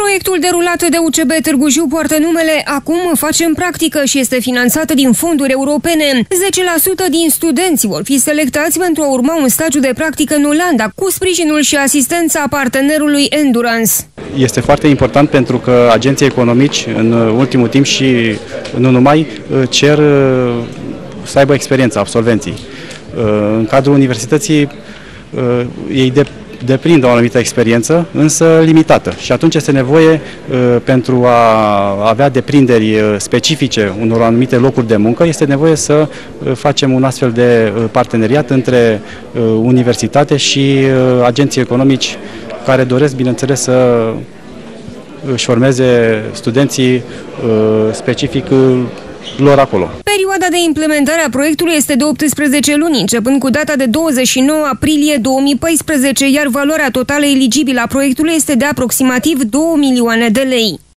Proiectul derulat de UCB Târgu Jiu poartă numele Acum facem practică și este finanțat din fonduri europene. 10% din studenți vor fi selectați pentru a urma un stagiu de practică în Olanda, cu sprijinul și asistența partenerului Endurance. Este foarte important pentru că agenții economici în ultimul timp și nu numai cer să aibă experiența absolvenții. În cadrul universității ei deprind o anumită experiență, însă limitată. Și atunci este nevoie, pentru a avea deprinderi specifice unor anumite locuri de muncă, este nevoie să facem un astfel de parteneriat între universitate și agenții economici care doresc, bineînțeles, să își formeze studenții specific lor acolo. Perioada de implementare a proiectului este de 18 luni, începând cu data de 29 aprilie 2014, iar valoarea totală eligibilă a proiectului este de aproximativ 2 milioane de lei.